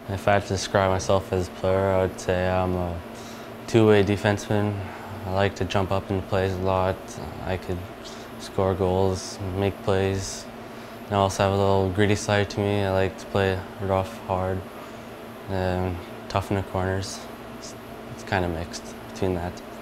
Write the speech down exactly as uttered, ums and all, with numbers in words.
If I had to describe myself as a player, I would say I'm a two-way defenseman. I like to jump up in plays a lot. I could score goals, make plays. And I also have a little gritty side to me. I like to play rough, hard, and tough in the corners. It's, it's kind of mixed between that.